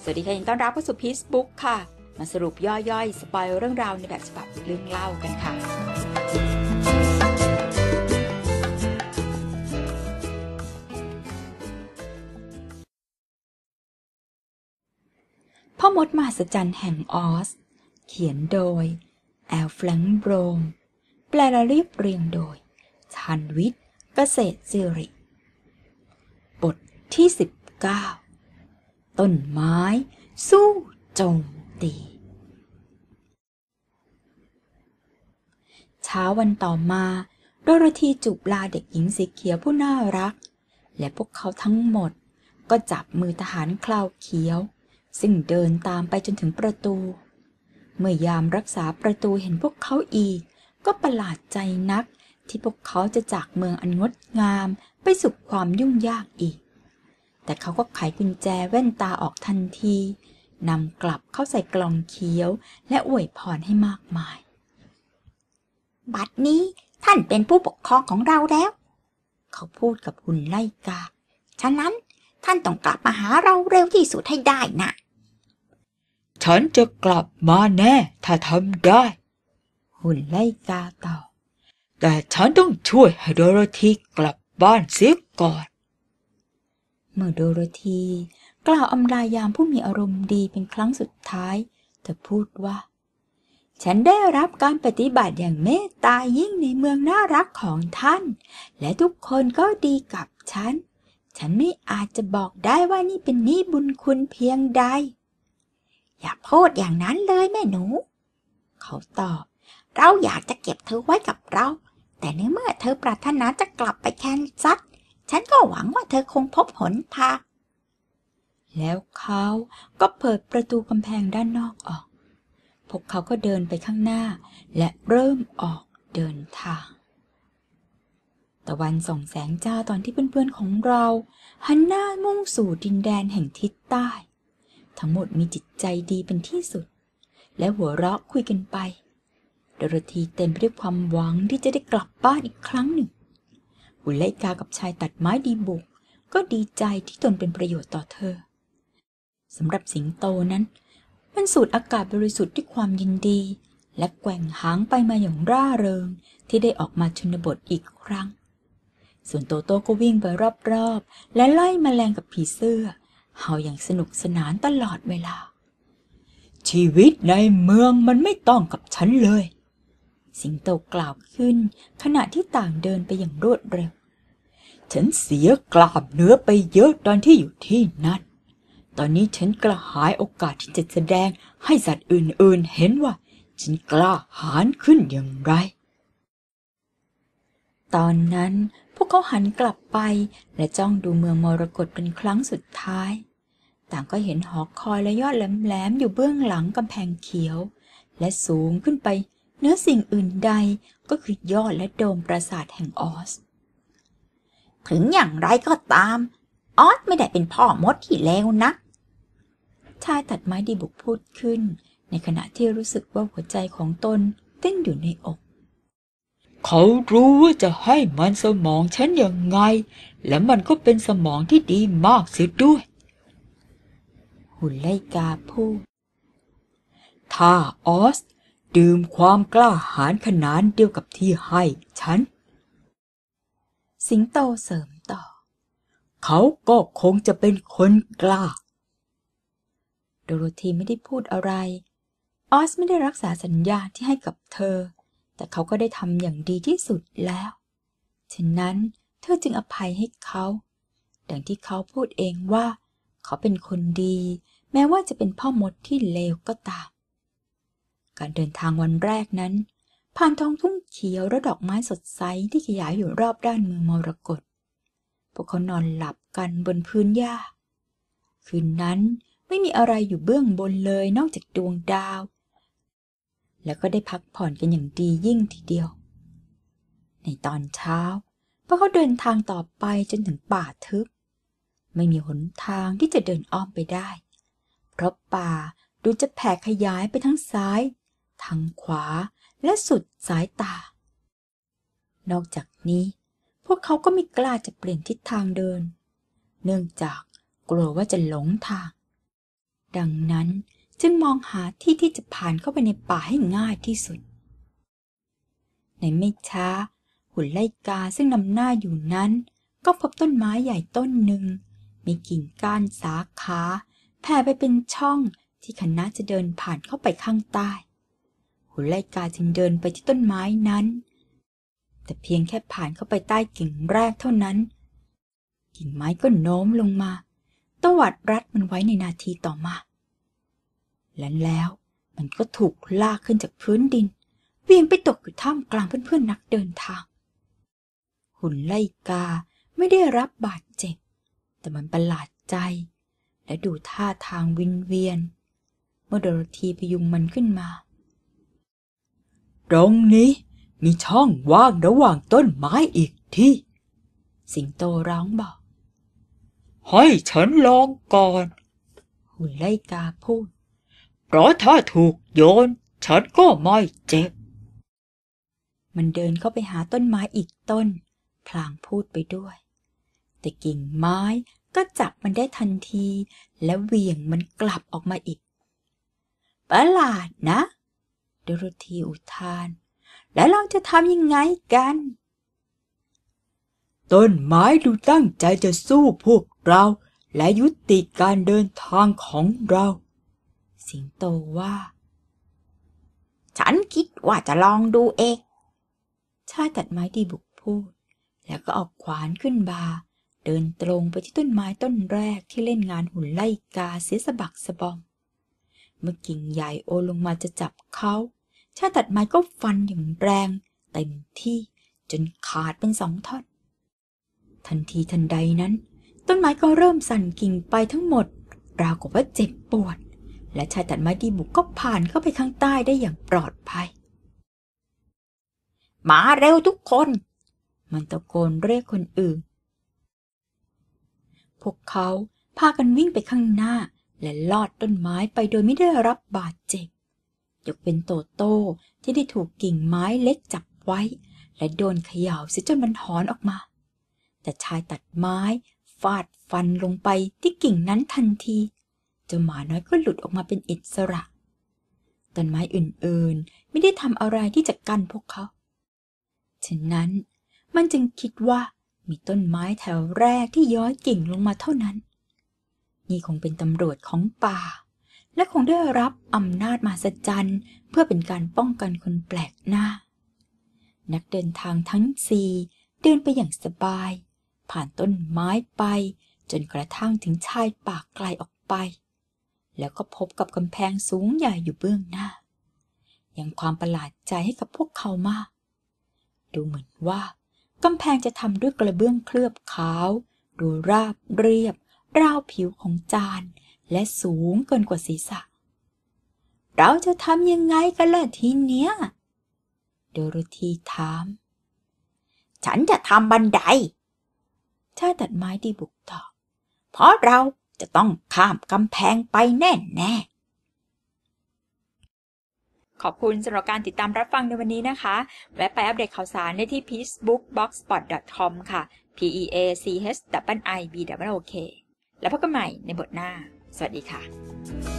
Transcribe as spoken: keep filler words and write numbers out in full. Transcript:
วัสดีค่ะยินดีต้อนรับเข้าสู่พีซบุ๊กค่ะมาสรุปย่อยๆสปอยเรื่องราวในแบบฉบับเรื่องเล่ากันค่ะพ่อมดมหัศจรรย์แห่งออสเขียนโดยแอลแฟรงค์โบรมแปลและเรียบเรียงโดยชันวิทย์เกษตรสิริบทที่สิบเก้าต้นไม้สู้โจมตีเช้าวันต่อมาโดโรธีจูบลาเด็กหญิงสีเขียวผู้น่ารักและพวกเขาทั้งหมดก็จับมือทหารคราวเขียวซึ่งเดินตามไปจนถึงประตูเมื่อยามรักษาประตูเห็นพวกเขาอีกก็ประหลาดใจนักที่พวกเขาจะจากเมืองอันงดงามไปสู่ความยุ่งยากอีกแต่เขาก็ไขกุญแจแว่นตาออกทันทีนำกลับเข้าใส่กล่องเขียวและอวยพรให้มากมายบัดนี้ท่านเป็นผู้ปกครองของเราแล้วเขาพูดกับหุ่นไล่กาฉะนั้นท่านต้องกลับมาหาเราเร็วที่สุดให้ได้นะฉันจะกลับมาแน่ถ้าทำได้หุ่นไล่กาตอบแต่ฉันต้องช่วยให้โดโรธีกลับบ้านเสียก่อนเมื่อโดโรธีกล่าวอำลายามผู้มีอารมณ์ดีเป็นครั้งสุดท้ายเธอพูดว่าฉันได้รับการปฏิบัติอย่างเมตตายิ่งในเมืองน่ารักของท่านและทุกคนก็ดีกับฉันฉันไม่อาจจะบอกได้ว่านี่เป็นนิบุญคุณเพียงใดอย่าพูดอย่างนั้นเลยแม่หนูเขาตอบเราอยากจะเก็บเธอไว้กับเราแต่ในเมื่อเธอปรารถนาจะกลับไปแคนซัสฉันก็หวังว่าเธอคงพบหนทางแล้วเขาก็เปิดประตูกำแพงด้านนอกออกพวกเขาก็เดินไปข้างหน้าและเริ่มออกเดินทางตะวันส่องแสงจ้าตอนที่เพื่อนๆของเราหันหน้ามุ่งสู่ดินแดนแห่งทิศใต้ทั้งหมดมีจิตใจดีเป็นที่สุดและหัวเราะคุยกันไปโดโรธีเต็มไปด้วยความหวังที่จะได้กลับบ้านอีกครั้งหนึ่งหุ่นไล่กากับชายตัดไม้ดีบุกก็ดีใจที่ตนเป็นประโยชน์ต่อเธอสำหรับสิงโตนั้นมันสูดอากาศบริสุทธิ์ด้วยความยินดีและแกว่งหางไปมาอย่างร่าเริงที่ได้ออกมาชนบทอีกครั้งส่วนโตโต้ก็วิ่งไปรอบๆและไล่แมลงกับผีเสื้อเห่าอย่างสนุกสนานตลอดเวลาชีวิตในเมืองมันไม่ต้องกับฉันเลยสิงโตกล่าวขึ้นขณะที่ต่างเดินไปอย่างรวดเร็วฉันเสียกล้ามเนื้อไปเยอะตอนที่อยู่ที่นั่นตอนนี้ฉันกระหายโอกาสที่จะแสดงให้สัตว์อื่นๆเห็นว่าฉันกล้าหาญขึ้นอย่างไรตอนนั้นพวกเขาหันกลับไปและจ้องดูเมืองมรกตเป็นครั้งสุดท้ายต่างก็เห็นหอคอยและยอดแหลมๆอยู่เบื้องหลังกำแพงเขียวและสูงขึ้นไปเหนือสิ่งอื่นใดก็คือยอดและโดมปราสาทแห่งออสถึงอย่างไรก็ตามออสไม่ได้เป็นพ่อมดที่เลวนักชายตัดไม้ดีบุกพูดขึ้นในขณะที่รู้สึกว่าหัวใจของตนเต้นอยู่ในอกเขารู้ว่าจะให้มันสมองฉันยังไงและมันก็เป็นสมองที่ดีมากเสียด้วยหุ่นไล่กาพูดถ้าออสดื่มความกล้าหาญขนาดเดียวกับที่ให้ฉันสิงโตเสริมต่อเขาก็คงจะเป็นคนกล้าโดโรธีไม่ได้พูดอะไรออสไม่ได้รักษาสัญญาที่ให้กับเธอแต่เขาก็ได้ทำอย่างดีที่สุดแล้วฉะนั้นเธอจึงอภัยให้เขาดังที่เขาพูดเองว่าเขาเป็นคนดีแม้ว่าจะเป็นพ่อมดที่เลวก็ตามการเดินทางวันแรกนั้นผ่านท้องทุ่งเขียวและดอกไม้สดใสที่ขยายอยู่รอบด้านเมืองมรกตพวกเขานอนหลับกันบนพื้นหญ้าคืนนั้นไม่มีอะไรอยู่เบื้องบนเลยนอกจากดวงดาวแล้วก็ได้พักผ่อนกันอย่างดียิ่งทีเดียวในตอนเช้าพวกเขาเดินทางต่อไปจนถึงป่าทึบไม่มีหนทางที่จะเดินอ้อมไปได้เพราะป่าดูจะแผ่ขยายไปทั้งซ้ายทางขวาและสุดสายตานอกจากนี้พวกเขาก็ไม่กล้าจะเปลี่ยนทิศทางเดินเนื่องจากกลัวว่าจะหลงทางดังนั้นจึงมองหาที่ที่จะผ่านเข้าไปในป่าให้ง่ายที่สุดในไม่ช้าหุ่นไล่กาซึ่งนำหน้าอยู่นั้นก็พบต้นไม้ใหญ่ต้นหนึ่งมีกิ่งก้านสาขาแผ่ไปเป็นช่องที่คณะจะเดินผ่านเข้าไปข้างใต้หุ่นไล่กาจึงเดินไปที่ต้นไม้นั้นแต่เพียงแค่ผ่านเข้าไปใต้กิ่งแรกเท่านั้นกิ่งไม้ก็โน้มลงมาตวัดรัดมันไว้ในนาทีต่อมาและแล้วมันก็ถูกลากขึ้นจากพื้นดินเวียงไปตกอยู่ท่ามกลางเพื่อนๆนักเดินทางหุ่นไล่กาไม่ได้รับบาดเจ็บแต่มันประหลาดใจและดูท่าทางวิงเวียนเมื่อโดโรธีพยุงมันขึ้นมาตรงนี้มีช่องว่างระหว่างต้นไม้อีกที่สิงโตร้องบอกให้ฉันลองก่อนหุ่นไล่กาพูดเพราะถ้าถูกโยนฉันก็ไม่เจ็บมันเดินเข้าไปหาต้นไม้อีกต้นพลางพูดไปด้วยแต่กิ่งไม้ก็จับมันได้ทันทีและเหวี่ยงมันกลับออกมาอีกประหลาดนะโดโรธีอุทานแล้วเราจะทำยังไงกันต้นไม้ดูตั้งใจจะสู้พวกเราและยุติการเดินทางของเราสิงโตว่าฉันคิดว่าจะลองดูเองชายตัดไม้ดีบุกพูดแล้วก็เอาขวานขึ้นบ่าเดินตรงไปที่ต้นไม้ต้นแรกที่เล่นงานหุ่นไล่กาเสียสะบักสะบอมเมื่อกิ่งใหญ่โอลงมาจะจับเขาชายตัดไม้ก็ฟันอย่างแรงเต็มที่จนขาดเป็นสองท่อนทันทีทันใดนั้นต้นไม้ก็เริ่มสั่นกิ่งไปทั้งหมดราวกับว่าเจ็บปวดและชายตัดไม้ดีบุกก็ผ่านเข้าไปข้างใต้ได้อย่างปลอดภัยมาเร็วทุกคนมันตะโกนเรียกคนอื่นพวกเขาพากันวิ่งไปข้างหน้าและลอดต้นไม้ไปโดยไม่ได้รับบาดเจ็บยกเป็นโตโต้ที่ได้ถูกกิ่งไม้เล็กจับไว้และโดนเขย่าเสียจนมันหอนออกมาแต่ชายตัดไม้ฟาดฟันลงไปที่กิ่งนั้นทันทีเจ้าหมาน้อยก็หลุดออกมาเป็นอิสระต้นไม้อื่นๆไม่ได้ทำอะไรที่จะกั้นพวกเขาฉะนั้นมันจึงคิดว่ามีต้นไม้แถวแรกที่ย้อยกิ่งลงมาเท่านั้นนี่คงเป็นตำรวจของป่าและคงได้รับอำนาจมหัศจรรย์เพื่อเป็นการป้องกันคนแปลกหน้านักเดินทางทั้งสี่เดินไปอย่างสบายผ่านต้นไม้ไปจนกระทั่งถึงชายป่าไกลออกไปแล้วก็พบกับกำแพงสูงใหญ่อยู่เบื้องหน้ายังความประหลาดใจให้กับพวกเขามากดูเหมือนว่ากำแพงจะทำด้วยกระเบื้องเคลือบขาวดูราบเรียบราวผิวของจานและสูงเกินกว่าศีรษะเราจะทำยังไงกันล่ะทีเนี้ยโดโรธีถามฉันจะทำบันไดชายตัดไม้ดีบุกตอบเพราะเราจะต้องข้ามกำแพงไปแน่แน่ขอบคุณสำหรับการติดตามรับฟังในวันนี้นะคะแวะไปอัปเดตข่าวสารได้ที่ พีซบุ๊กบล็อกสปอต ดอท คอม ค่ะ พี อี เอ ซี เอช ไอ บี ดับเบิล โอ เค แล้วพบกันใหม่ในบทหน้าสวัสดีค่ะ